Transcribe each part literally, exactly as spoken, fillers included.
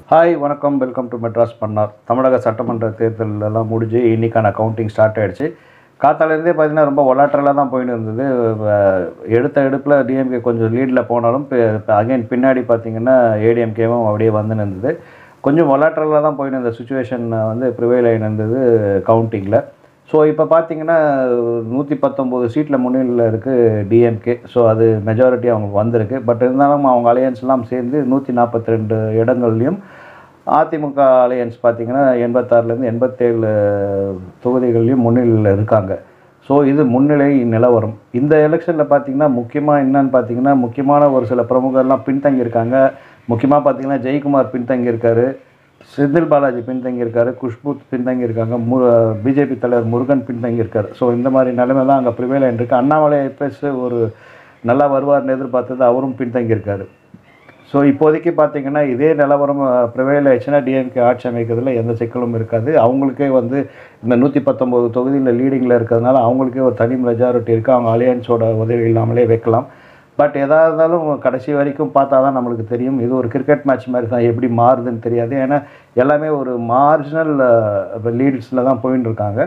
Hi வணக்கம், welcome to Madras பண்ணார். தமிழக சட்டமன்ற தேர்தல் எல்லாம் முடிஞ்சு இன்றைக்கான கவுண்டிங் ஸ்டார்ட் ஆகிடுச்சு. காத்தாலேருந்தே பார்த்திங்கன்னா ரொம்ப ஒலாட்டலாக தான் போயின்னு இருந்தது. எடுத்த எடுப்பில் டிஎம்கே கொஞ்சம் லீடில் போனாலும் இப்போ அகைன் பின்னாடி பார்த்திங்கன்னா ஏடிஎம்கேவும் அப்படியே வந்துன்னு இருந்தது. கொஞ்சம் ஒலாட்டலாக தான் போயின்னு இருந்த சுச்சுவேஷன் வந்து ப்ரிவைல் ஆகி இருந்தது கவுண்டிங்கில். ஸோ இப்போ பார்த்திங்கன்னா நூற்றி பத்தொம்போது சீட்டில் முன்னிலையில் இருக்குது டிஎம்கே. ஸோ அது மெஜாரிட்டி அவங்களுக்கு வந்திருக்கு. பட் இருந்தாலும் அவங்க அலையன்ஸ்லாம் சேர்ந்து நூற்றி நாற்பத்தி ரெண்டு இடங்கள்லையும், அதிமுக அலையன்ஸ் பார்த்திங்கன்னா எண்பத்தாறுலேருந்து எண்பத்தேழு தொகுதிகள்லையும் முன்னிலையில் இருக்காங்க. ஸோ இது முன்னிலை நிலவரம். இந்த எலெக்ஷனில் பார்த்திங்கன்னா முக்கியமாக என்னன்னு பார்த்திங்கன்னா முக்கியமான ஒரு சில பிரமுகர்லாம் பின்தங்கியிருக்காங்க. முக்கியமாக பார்த்திங்கன்னா ஜெயக்குமார் பின்தங்கியிருக்காரு, செந்தில் பாலாஜி பின்தங்கியிருக்காரு, குஷ்பு பின்தங்கியிருக்காங்க, மு பிஜேபி தலைவர் முருகன் பின்தங்கியிருக்காரு. ஸோ இந்த மாதிரி நிலைமை தான் அங்கே ப்ரிவேல் ஆகிருக்கு. அண்ணாமலை பேச ஒரு நல்லா வருவார்னு எதிர்பார்த்தது, அவரும் பின்தங்கியிருக்காரு. ஸோ இப்போதைக்கு பார்த்திங்கன்னா இதே நிலவரம் ப்ரிவேல் ஆயிடுச்சுன்னா டிஎம்கே ஆட்சி அமைக்கிறதுல எந்த சிக்கலும் இருக்காது. அவங்களுக்கே வந்து இந்த நூற்றி பத்தொம்போது தொகுதியில் லீடிங்கில் இருக்கிறதுனால அவங்களுக்கே ஒரு தனி மெஜாரிட்டி இருக்குது. அவங்க அலையன்ஸோட உதவி இல்லாமலே வைக்கலாம். பட் எதாக இருந்தாலும் கடைசி வரைக்கும் பார்த்தா தான் நம்மளுக்கு தெரியும். இது ஒரு கிரிக்கெட் மேட்ச் மாதிரி தான், எப்படி மாறுதுன்னு தெரியாது. ஏன்னா எல்லாமே ஒரு மார்ஜினல் லீட்ஸில் தான் போயின்னு இருக்காங்க.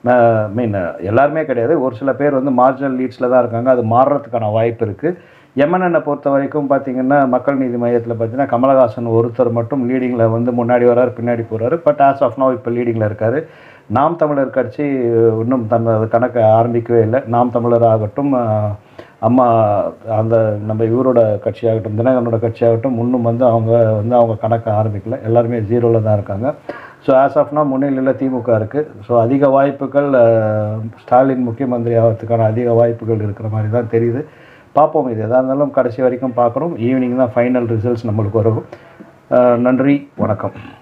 மீன் எல்லாருமே கிடையாது, ஒரு சில பேர் வந்து மார்ஜினல் லீட்ஸில் தான் இருக்காங்க. அது மாறுறதுக்கான வாய்ப்பு இருக்குது. எம்என்என்னை பொறுத்த வரைக்கும் பார்த்திங்கன்னா மக்கள் நீதி மையத்தில் பார்த்திங்கன்னா கமலஹாசன் ஒருத்தர் மட்டும் லீடிங்கில் வந்து முன்னாடி வர்றாரு, பின்னாடி போகிறாரு. பட் ஆஸ் ஆஃப் நவ் இப்போ லீடிங்கில் இருக்கார். நாம் தமிழர் கட்சி இன்னும் தன் கணக்கை ஆரம்பிக்கவே இல்லை. நாம் தமிழர் ஆகட்டும், அம்மா அந்த நம்ம இவரோட கட்சியாகட்டும், தினகரனோட கட்சியாகட்டும், இன்னும் வந்து அவங்க வந்து அவங்க கணக்கை ஆரம்பிக்கல. எல்லாருமே ஜீரோவில் தான் இருக்காங்க. ஸோ ஆஸ் ஆஃப்னா முன்னிலையில் திமுக இருக்குது. ஸோ அதிக வாய்ப்புகள் ஸ்டாலின் முக்கியமந்திரி ஆகிறதுக்கான அதிக வாய்ப்புகள் இருக்கிற மாதிரி தான் தெரியுது. பார்ப்போம். இது எதாக இருந்தாலும் கடைசி வரைக்கும் பார்க்குறோம். ஈவினிங் தான் ஃபைனல் ரிசல்ட்ஸ் நம்மளுக்கு வரும். நன்றி, வணக்கம்.